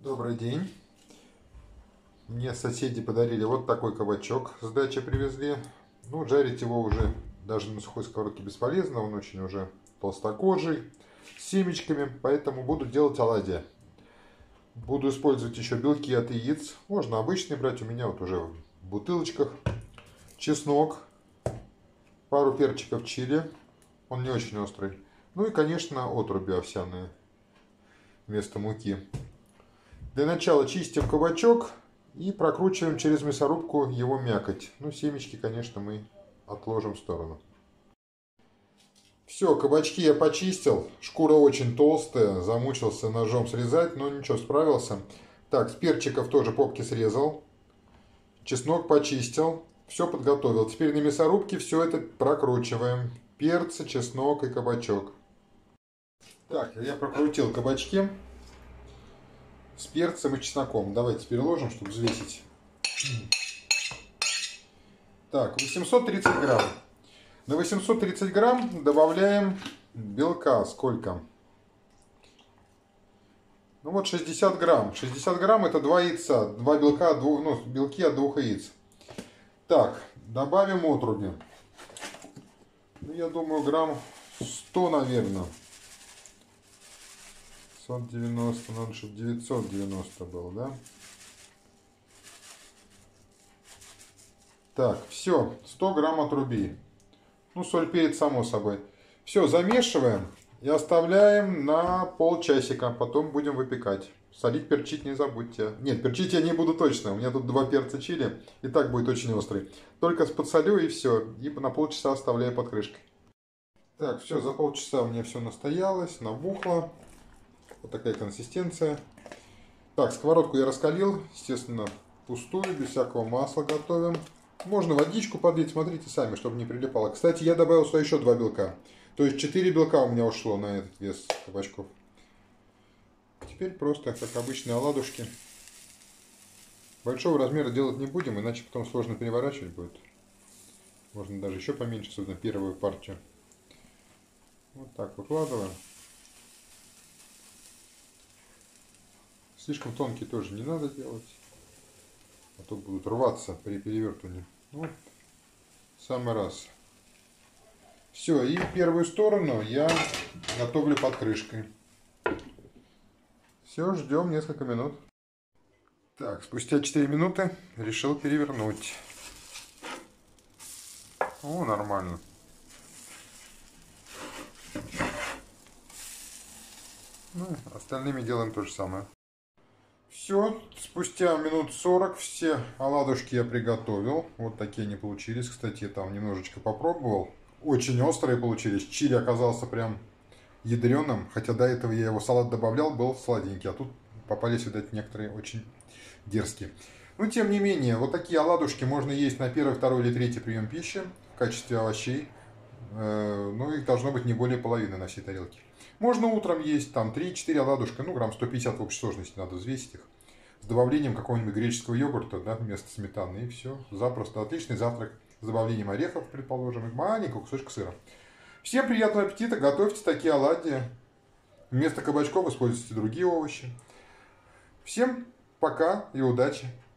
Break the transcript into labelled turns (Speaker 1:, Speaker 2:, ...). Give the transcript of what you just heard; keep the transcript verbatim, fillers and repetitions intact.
Speaker 1: Добрый день. Мне соседи подарили вот такой кабачок, с дачи привезли. Ну, жарить его уже даже на сухой сковородке бесполезно, он очень уже толстокожий, с семечками, поэтому буду делать оладьи. Буду использовать еще белки от яиц, можно обычные брать, у меня вот уже в бутылочках. Чеснок, пару перчиков чили, он не очень острый. Ну и, конечно, отруби овсяные вместо муки. Для начала чистим кабачок и прокручиваем через мясорубку его мякоть. Ну, семечки, конечно, мы отложим в сторону. Все, кабачки я почистил. Шкура очень толстая, замучился ножом срезать, но ничего, справился. Так, с перчиков тоже попки срезал. Чеснок почистил. Все подготовил. Теперь на мясорубке все это прокручиваем. Перцы, чеснок и кабачок. Так, я прокрутил кабачки с перцем и чесноком. Давайте переложим, чтобы взвесить. Так, восемьсот тридцать грамм. На восемьсот тридцать грамм добавляем белка. Сколько? Ну вот шестьдесят грамм. шестьдесят грамм это два яйца. Два белка, двух, ну, белки от двух яиц. Так, добавим отруби. Ну, я думаю, грамм сто, наверное. пятьсот девяносто, надо, чтобы девятьсот девяносто был, да? Так, все, сто грамм отруби. Ну, соль, перец, само собой. Все, замешиваем и оставляем на полчасика. Потом будем выпекать. Солить, перчить не забудьте. Нет, перчить я не буду точно. У меня тут два перца чили. И так будет очень острый. Только подсолю и все. И на полчаса оставляю под крышкой. Так, все, за полчаса у меня все настоялось, набухло. Вот такая консистенция. Так, сковородку я раскалил. Естественно, пустую, без всякого масла готовим. Можно водичку подлить, смотрите сами, чтобы не прилипало. Кстати, я добавил сюда еще два белка. То есть четыре белка у меня ушло на этот вес кабачков. Теперь просто, как обычные оладушки. Большого размера делать не будем, иначе потом сложно переворачивать будет. Можно даже еще поменьше, особенно первую партию. Вот так выкладываем. Слишком тонкие тоже не надо делать. А то будут рваться при перевертывании. Вот, самый раз. Все, и первую сторону я готовлю под крышкой. Все, ждем несколько минут. Так, спустя четыре минуты решил перевернуть. О, нормально. Ну, остальными делаем то же самое. Все, спустя минут сорок все оладушки я приготовил. Вот такие они получились. Кстати, я там немножечко попробовал. Очень острые получились. Чили оказался прям ядреным. Хотя до этого я его в салат добавлял, был сладенький. А тут попались, видать, некоторые очень дерзкие. Но, тем не менее, вот такие оладушки можно есть на первый, второй или третий прием пищи в качестве овощей. Ну, их должно быть не более половины на всей тарелке. Можно утром есть там три-четыре оладушка, ну, грамм сто пятьдесят в общей сложности, надо взвесить их. С добавлением какого-нибудь греческого йогурта, да, вместо сметаны, и все. Запросто. Отличный завтрак с добавлением орехов, предположим, и маленького кусочка сыра. Всем приятного аппетита, готовьте такие оладьи. Вместо кабачков используйте другие овощи. Всем пока и удачи!